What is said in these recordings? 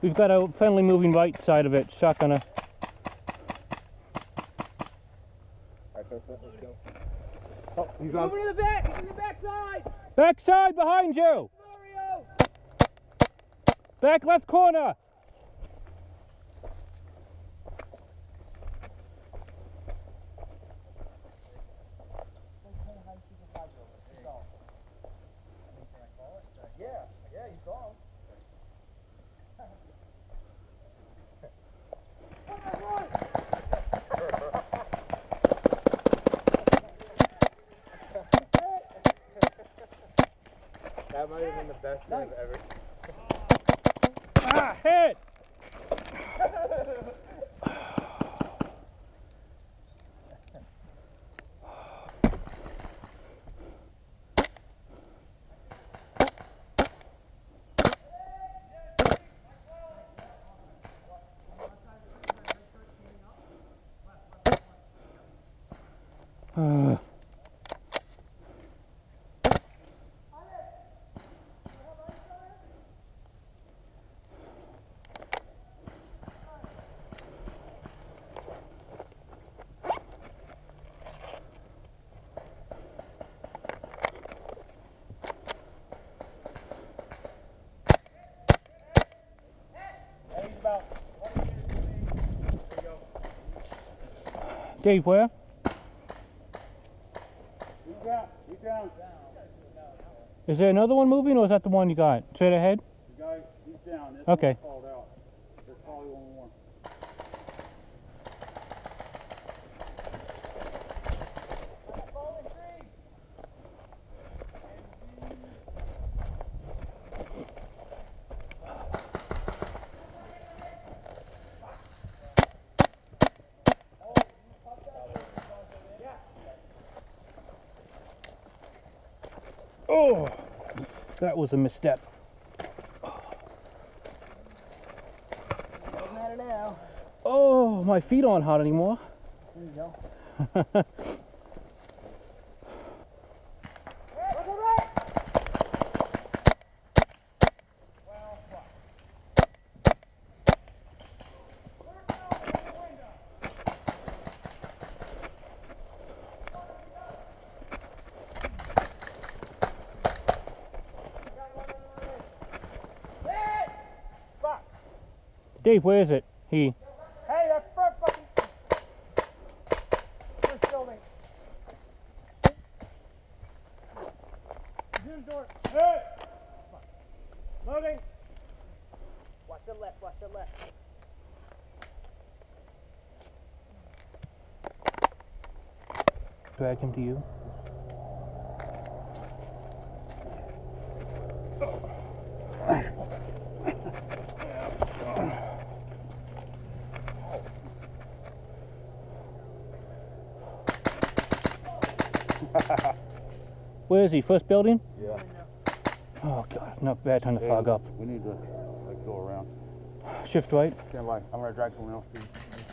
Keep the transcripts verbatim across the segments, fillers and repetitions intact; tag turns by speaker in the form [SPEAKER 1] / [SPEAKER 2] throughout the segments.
[SPEAKER 1] We've got a friendly moving right side of it. Shotgunner.
[SPEAKER 2] Alright, let's go. Oh, he's on.
[SPEAKER 3] Over to the back! He's in the back side!
[SPEAKER 1] Back side behind you!
[SPEAKER 3] Mario!
[SPEAKER 1] Back left corner!
[SPEAKER 3] Yeah, yeah, you saw him.
[SPEAKER 2] That might have been the best save ever.
[SPEAKER 1] Ah, hit! Uh. Dave, where?
[SPEAKER 2] He's down. He's down.
[SPEAKER 1] Is there another one moving, or is that the one you got? Straight ahead?
[SPEAKER 2] The guy, he's down. This
[SPEAKER 1] Okay.
[SPEAKER 2] one's called out. There's probably one more.
[SPEAKER 1] Oh, that was a misstep.
[SPEAKER 3] Doesn't matter now.
[SPEAKER 1] Oh, my feet aren't hot anymore.
[SPEAKER 3] There you go.
[SPEAKER 1] Dave, where is it? He.
[SPEAKER 3] Hey, that's first fucking first building. Use door. Hey! Loading. Watch the left, watch the left.
[SPEAKER 1] Drag him to you. Where is he? First building?
[SPEAKER 2] Yeah.
[SPEAKER 1] Oh god, not bad time to
[SPEAKER 2] Hey,
[SPEAKER 1] fog up.
[SPEAKER 2] We need to like go around.
[SPEAKER 1] Shift right.
[SPEAKER 2] Can't lie. I'm gonna drag someone else too.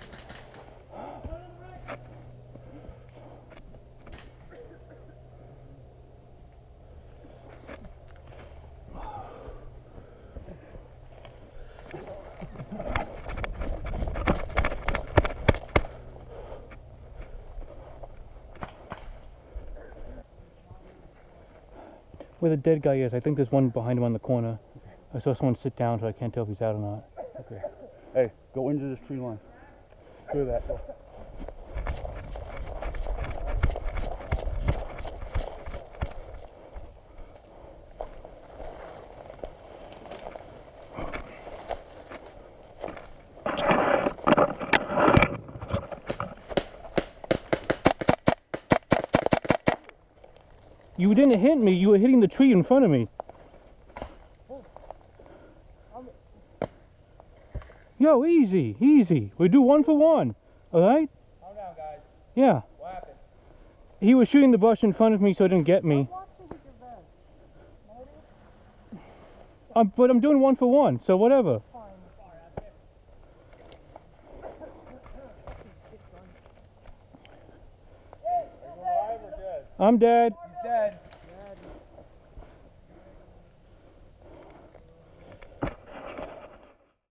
[SPEAKER 1] Where the dead guy is, I think there's one behind him on the corner. I saw someone sit down, so I can't tell if he's out or not.
[SPEAKER 2] Okay. Hey, go into this tree line. Clear that. Go.
[SPEAKER 1] You didn't hit me, you were hitting the tree in front of me. Yo, easy, easy. We do one for one, all right?
[SPEAKER 3] Calm down, guys.
[SPEAKER 1] Yeah.
[SPEAKER 3] What happened?
[SPEAKER 1] He was shooting the brush in front of me so it didn't get me. Um, but I'm doing one for one, so whatever. I'm dead.